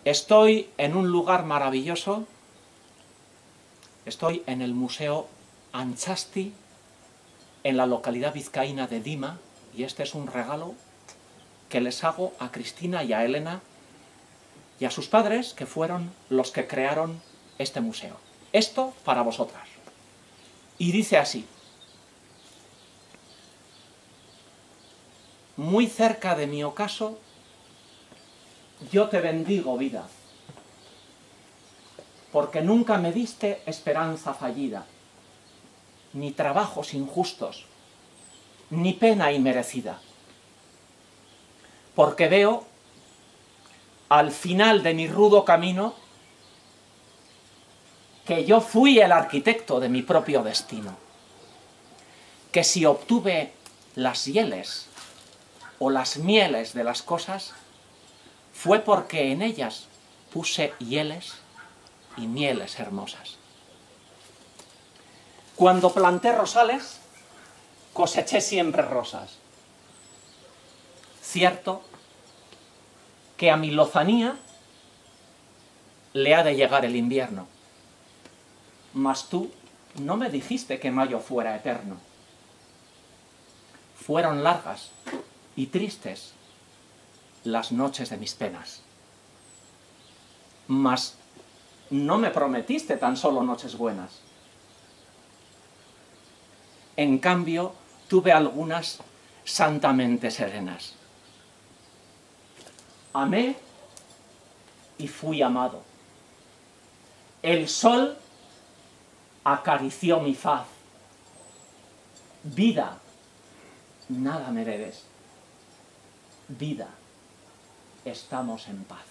Estoy en un lugar maravilloso, estoy en el Museo Antxasti, en la localidad vizcaína de Dima, y este es un regalo que les hago a Cristina y a Elena y a sus padres, que fueron los que crearon este museo. Esto para vosotras. Y dice así: muy cerca de mi ocaso, yo te bendigo, vida, porque nunca me diste esperanza fallida, ni trabajos injustos, ni pena inmerecida. Porque veo, al final de mi rudo camino, que yo fui el arquitecto de mi propio destino. Que si obtuve las hieles o las mieles de las cosas, fue porque en ellas puse hieles y mieles hermosas. Cuando planté rosales, coseché siempre rosas. Cierto que a mi lozanía le ha de llegar el invierno, mas tú no me dijiste que mayo fuera eterno. Fueron largas y tristes las noches de mis penas, mas no me prometiste tan solo noches buenas. En cambio, tuve algunas santamente serenas. Amé y fui amado. El sol acarició mi faz. Vida, nada me debes. Vida, estamos en paz.